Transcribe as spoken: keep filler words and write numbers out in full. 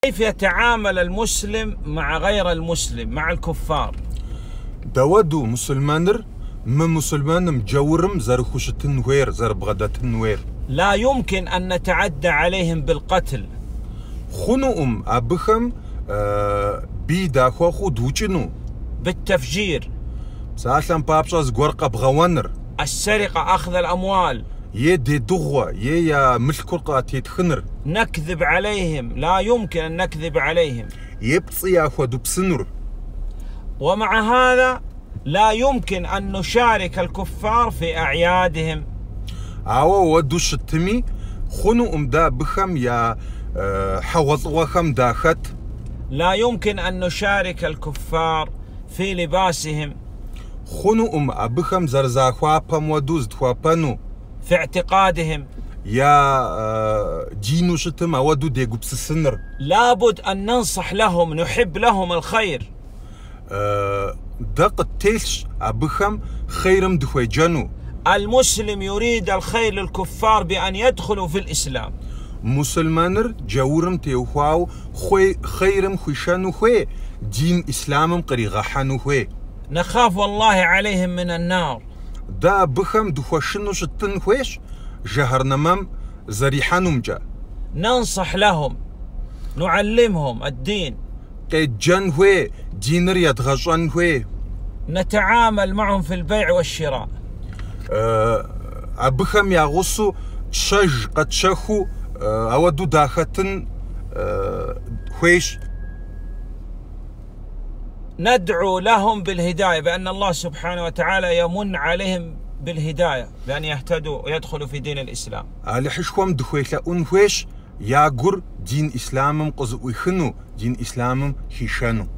كيف يتعامل المسلم مع غير المسلم، مع الكفار؟ دودو مسلمانر من مسلمان مجورم زرخوشتن وير زربغدتن وير. لا يمكن أن نتعدى عليهم بالقتل. خنو أم أبخم آه بيدا خوخو دوچنو. بالتفجير. سالم بابشاز غورقة بغوانر. السرقة، أخذ الأموال. يه دي دغوة يه يا ملكورقة تيتخنر. نكذب عليهم، لا يمكن أن نكذب عليهم. يبصي يا خودو بسنر. ومع هذا لا يمكن أن نشارك الكفار في أعيادهم. أو ودو شتمي خنو أم دا بخم يا حوض وخم داخت. لا يمكن أن نشارك الكفار في لباسهم. خنو أم أبخم زرزاخوا بام ودوز تخوابانو. في اعتقادهم. يا جينو شتم أودو ديقو بسسنر. لابد أن ننصح لهم، نحب لهم الخير. دق التيلش أبخم خيرم دخوي جانو. المسلم يريد الخير للكفار بأن يدخلوا في الإسلام. مسلمانر جاورم تيوخواو خوي خيرم خوشانو خوي دين إسلامم قريغاحانو خوي. نخاف والله عليهم من النار. دا بخم دخوشنو شتن خويش جهرنمم زريحانم جا. ننصح لهم، نعلمهم الدين. قيجان هوي دينر يدغجان هوي. نتعامل معهم في البيع والشراء. أه أبخم يغصو شج قد شخو أه أودو داختن أه خويش. ندعو لهم بالهداية، بأن الله سبحانه وتعالى يمن عليهم بالهداية، بأن يهتدوا ويدخلوا في دين الإسلام. على حشوام دخويلة أنهوش ياغر دين إسلامم قزوي خنو دين إسلامم هيشانو.